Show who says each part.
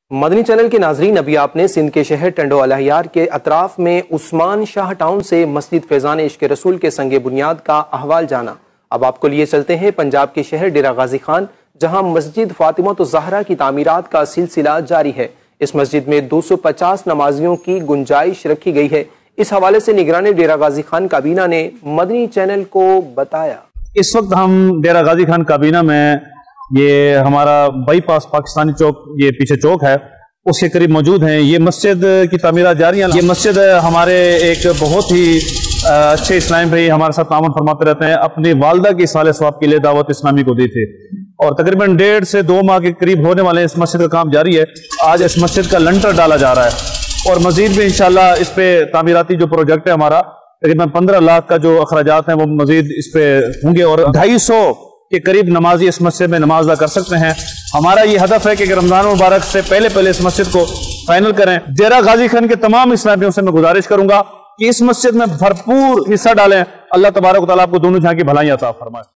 Speaker 1: مدنی channel کے ناظرین، ابھی آپ نے سندھ کے شہر ٹنڈو الہیار کے اطراف میں عثمان شاہ ٹاؤن سے مسجد فیضان عشق رسول کے سنگ بنیاد کا احوال جانا۔ اب آپ کو لیے چلتے ہیں پنجاب کے شہر ڈیرہ غازی خان، جہاں مسجد فاطمہ الزہرا کی تعمیرات کا سلسلہ جاری ہے۔ اس مسجد میں 250 نمازیوں کی گنجائش رکھی گئی ہے۔ اس حوالے سے نگران ڈیرہ غازی خان کابینہ نے مدنی چینل کو بتایا۔
Speaker 2: اس وقت ہم ڈیرہ غازی خان کابینہ میں، یہ ہمارا بائی پاس پاکستانی چوک، یہ پیچھے چوک ہے، اس کے قریب موجود ہیں۔ یہ مسجد کی تعمیرات جاری ہیں۔ یہ مسجد ہمارے ایک بہت ہی اچھے اسلام بھائی ہمارے ساتھ تعاون فرماتے رہتے ہیں، اپنی والدہ کی سال ثواب کے لیے دعوت اسلامی کو دی تھی، اور تقریباً 1.5 سے 2 ماہ کے قریب ہونے والے اس مسجد کا کام جاری ہے۔ آج اس مسجد کا لنٹر ڈالا جا رہا ہے، اور مزید بھی انشاءاللہ اس پہ تعمیراتی جو پروجیکٹ ہے ہمارا، تقریباً 15 لاکھ کا جو اخراجات ہیں وہ مزید اس پہ ہوں گے، اور 250 کے قریب نمازی اس مسجد میں نماز ادا کر سکتے ہیں۔ ہمارا یہ ہدف ہے کہ رمضان مبارک سے پہلے اس مسجد کو فائنل کریں۔ ڈیرہ غازی خان کے تمام اسلامیوں سے میں گزارش کروں گا کہ اس مسجد میں بھرپور حصہ ڈالیں۔ اللہ تبارک و تعالیٰ آپ کو دونوں جہاں کی بھلائیاں عطا فرمائے۔